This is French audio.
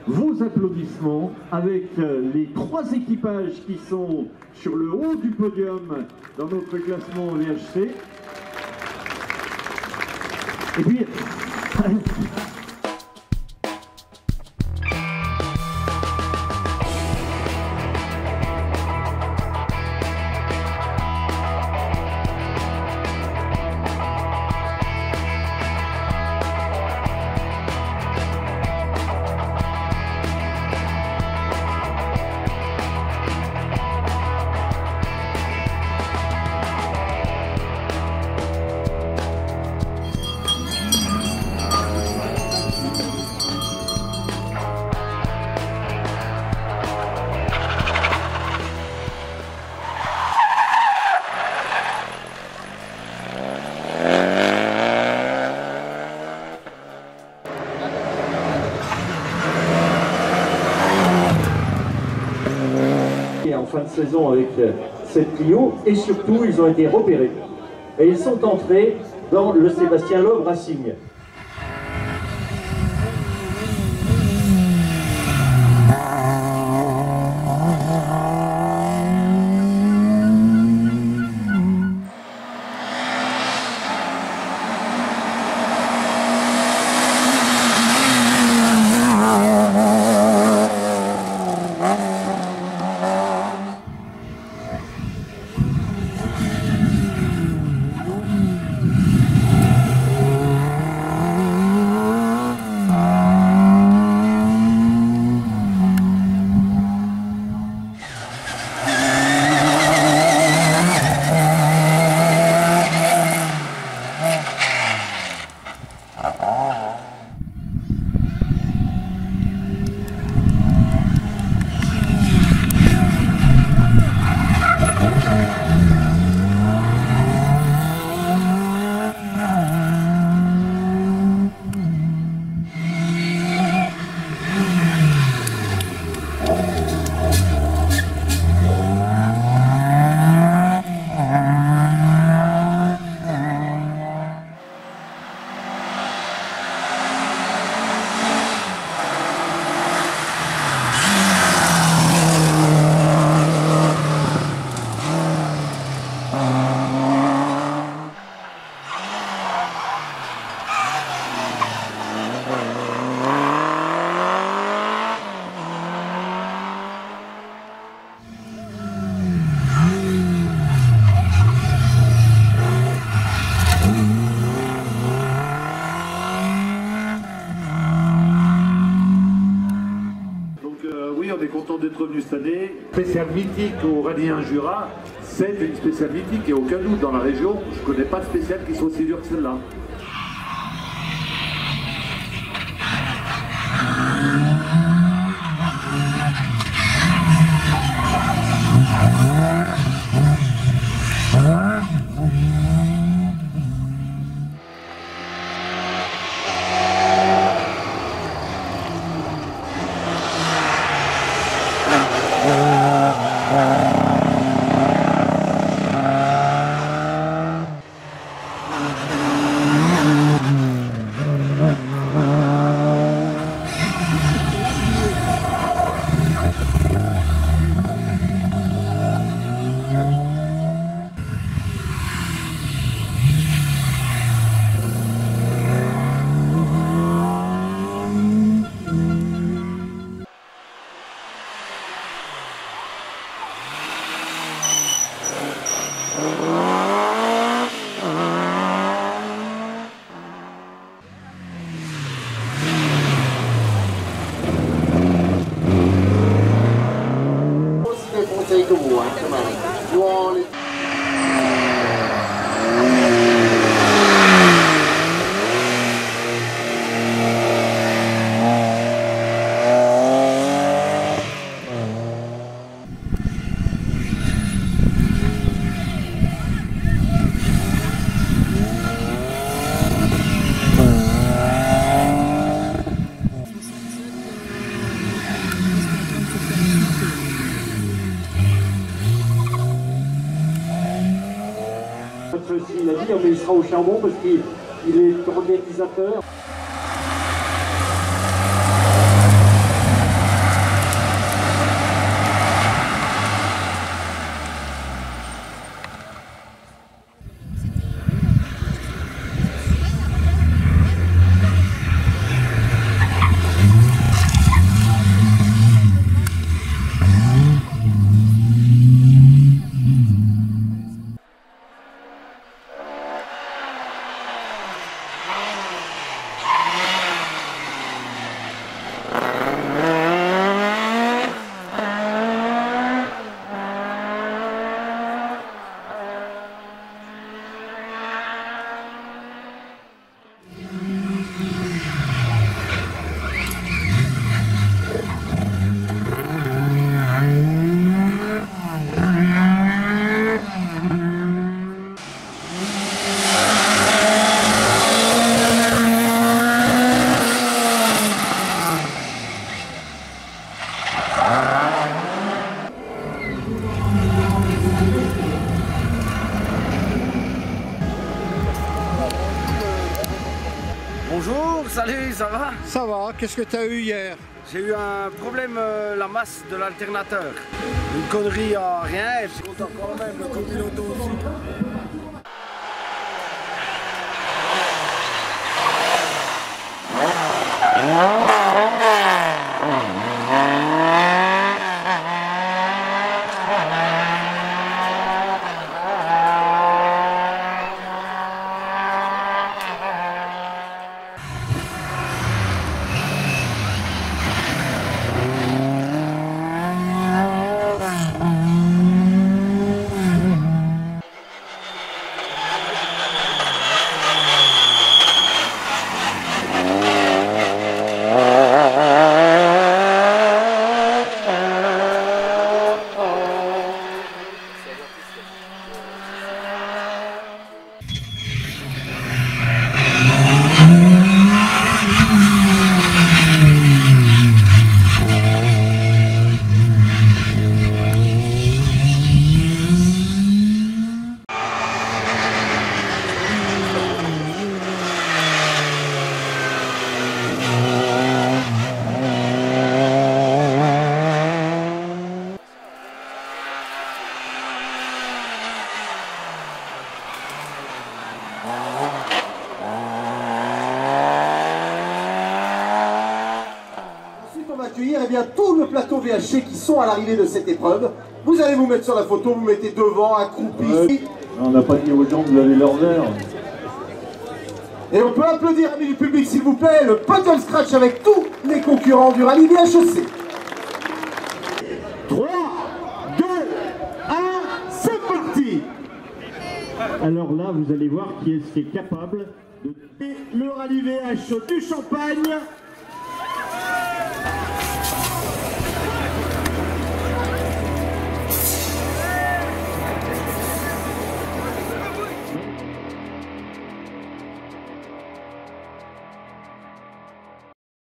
vos applaudissements avec les 3 équipages qui sont sur le haut du podium dans notre classement VHC. Et puis... en fin de saison avec cette Clio, et surtout ils ont été repérés et ils sont entrés dans le Sébastien Loeb Racing. Oui, on est content d'être revenu cette année. Spécial mythique au Rallye 1 Jura, c'est une spéciale mythique et aucun doute dans la région, je ne connais pas de spéciale qui soit aussi dure que celle-là. Il a dit, mais il sera au charbon parce qu'il est organisateur. salut, ça va? Ça va, qu'est-ce que tu as eu hier? J'ai eu un problème, la masse de l'alternateur. Une connerie à rien, et je suis content quand même, le copilote aussi. Accueillir eh bien, tout le plateau VHC qui sont à l'arrivée de cette épreuve. Vous allez vous mettre sur la photo, vous mettez devant, accroupi. On n'a pas dit aux gens de laver leurs verres. Et on peut applaudir, amis du public, s'il vous plaît, le podium scratch avec tous les concurrents du rallye VHC. 3, 2, 1, c'est parti. Alors là, vous allez voir qui est capable de le rallye VH du Champagne.